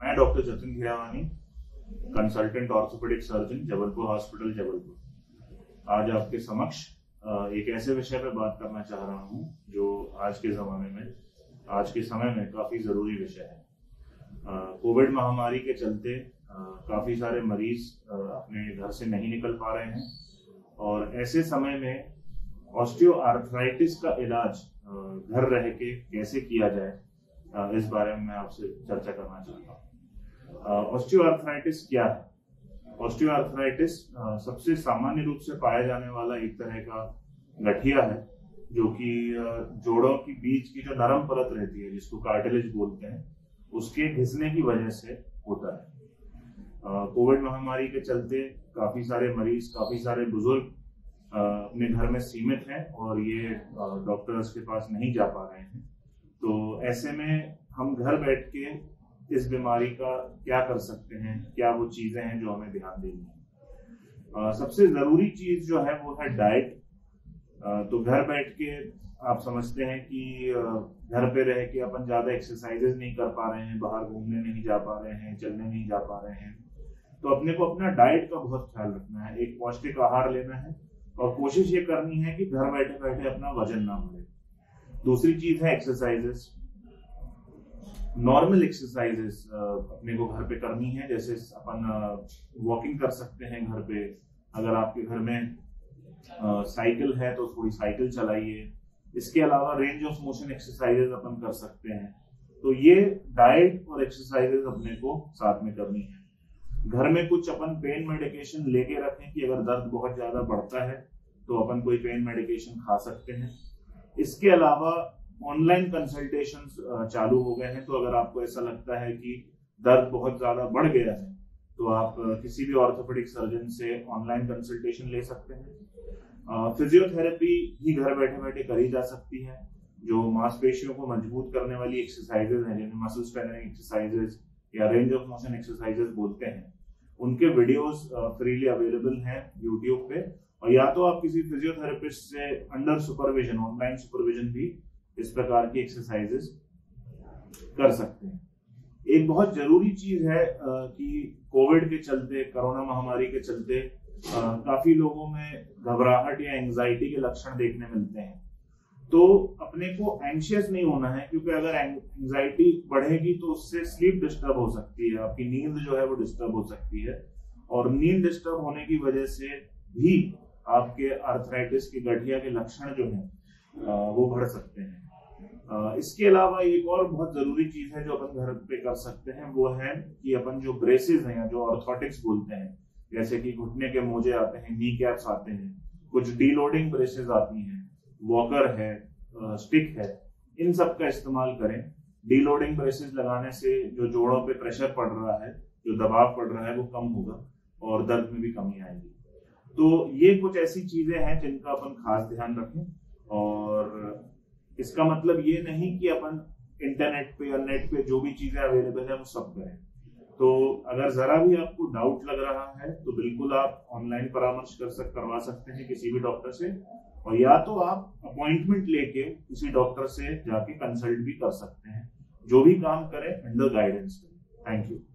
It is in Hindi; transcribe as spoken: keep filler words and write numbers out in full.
मैं doctor Jatin Ghirawani, consultant orthopaedic surgeon, Jabalpur hospital Jabalpur. आज आपके समक्ष एक ऐसे विषय पर बात करना चाह रहा हूं जो आज के जमाने में, आज के समय में काफी जरूरी विषय है। कोविड महामारी के चलते काफी सारे मरीज अपने घर से नहीं निकल पा रहे हैं और ऐसे समय में ऑस्टियोआर्थराइटिस का इलाज घर रह के कैसे किया जाए, इस बारे में मैं आपसे चर्चा करना चाहता हूँ। ऑस्टियोआर्थराइटिस क्या है? ऑस्टियोआर्थराइटिस सबसे सामान्य रूप से पाया जाने वाला एक तरह का गठिया है जो कि जोड़ों की बीच की जो नरम परत रहती है, जिसको कार्टिलेज बोलते हैं, उसके घिसने की वजह से होता है। कोविड महामारी के चलते काफी सारे मरीज, काफी सारे बुजुर्ग अपने घर में सीमित हैं और ये डॉक्टर्स के पास नहीं जा पा रहे हैं। तो ऐसे में हम घर बैठ के इस बीमारी का क्या कर सकते हैं, क्या वो चीजें हैं जो हमें ध्यान देनी है। सबसे जरूरी चीज जो है वो है डाइट। तो घर बैठ के आप समझते हैं कि घर पे रह के अपन ज्यादा एक्सरसाइजेज नहीं कर पा रहे हैं, बाहर घूमने नहीं जा पा रहे हैं, चलने नहीं जा पा रहे हैं, तो अपने को अपना डाइट का बहुत ख्याल रखना है। एक पौष्टिक आहार लेना है और कोशिश ये करनी है कि घर बैठे बैठे अपना वजन ना बढ़े। दूसरी चीज है एक्सरसाइजेस। नॉर्मल एक्सरसाइजेस अपने को घर पे करनी है, जैसे अपन वॉकिंग कर सकते हैं घर पे। अगर आपके घर में साइकिल है तो थोड़ी साइकिल चलाइए। इसके अलावा रेंज ऑफ मोशन एक्सरसाइजेस अपन कर सकते हैं। तो ये डाइट और एक्सरसाइजेस अपने को साथ में करनी है। घर में कुछ अपन पेन मेडिकेशन लेके रखें कि अगर दर्द बहुत ज्यादा बढ़ता है तो अपन कोई पेन मेडिकेशन खा सकते हैं। इसके अलावा ऑनलाइन कंसल्टेशन चालू हो गए हैं, तो अगर आपको ऐसा लगता है कि दर्द बहुत ज्यादा बढ़ गया है तो आप किसी भी ऑर्थोपेडिक सर्जन से ऑनलाइन कंसल्टेशन ले सकते हैं। फिजियोथेरेपी भी घर बैठे बैठे करी जा सकती है। जो मांसपेशियों को मजबूत करने वाली एक्सरसाइजेज हैं, जिन्हें मसल स्ट्रेंथनिंग एक्सरसाइजेज या रेंज ऑफ मोशन एक्सरसाइजेज बोलते हैं, उनके वीडियोस फ्रीली अवेलेबल हैं यूट्यूब पे। और या तो आप किसी फिजियोथेरेपिस्ट से अंडर सुपरविजन, ऑनलाइन सुपरविजन भी इस प्रकार की एक्सरसाइजेस कर सकते हैं। एक बहुत जरूरी चीज है कि कोविड के चलते, कोरोना महामारी के चलते काफी लोगों में घबराहट या एंजाइटी के लक्षण देखने मिलते हैं। तो अपने को एंशियस नहीं होना है, क्योंकि अगर एंजाइटी बढ़ेगी तो उससे स्लीप डिस्टर्ब हो सकती है, आपकी नींद जो है वो डिस्टर्ब हो सकती है और नींद डिस्टर्ब होने की वजह से भी आपके आर्थराइटिस के गठिया के लक्षण जो हैं वो बढ़ सकते हैं। इसके अलावा एक और बहुत जरूरी चीज है जो अपन घर पे कर सकते हैं, वो है कि अपन जो ब्रेसेस हैं या जो ऑर्थोटिक्स बोलते हैं, जैसे कि घुटने के मोजे आते हैं, नी कैप्स आते हैं, कुछ डीलोडिंग ब्रेसेस आती हैं, वॉकर है, स्टिक है, इन सब का इस्तेमाल करें। डीलोडिंग ब्रेसेस लगाने से जो जोड़ों पे प्रेशर पड़ रहा है, जो दबाव पड़ रहा है, वो कम होगा और दर्द में भी कमी आएगी। तो ये कुछ ऐसी चीजें हैं जिनका अपन खास ध्यान रखें। और इसका मतलब ये नहीं कि अपन इंटरनेट पे या नेट पे जो भी चीजें अवेलेबल है वो सब करें। तो अगर जरा भी आपको डाउट लग रहा है तो बिल्कुल आप ऑनलाइन परामर्श कर सक करवा सकते हैं किसी भी डॉक्टर से, और या तो आप अपॉइंटमेंट लेके किसी डॉक्टर से जाके कंसल्ट भी कर सकते हैं। जो भी काम करें अंडर गाइडेंस करें। Thank you.